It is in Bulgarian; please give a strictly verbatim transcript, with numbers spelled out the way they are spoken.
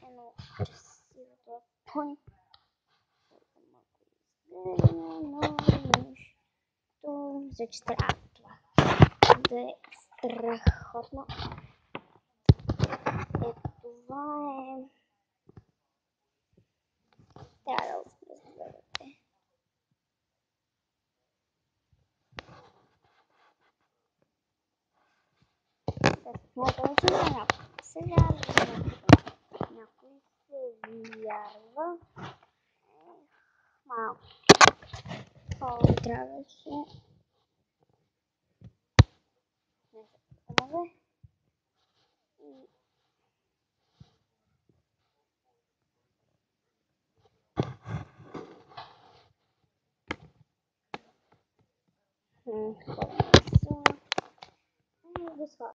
não preciso do apoio. Что за стратва? Да страхотно. Е, това е... Трябва да разберете. Да, мога да се вярва. Се вярва. Някой се вярва. Малко. Много трябваше. Не се помогне. И... Хм, хубаво. И го слагам.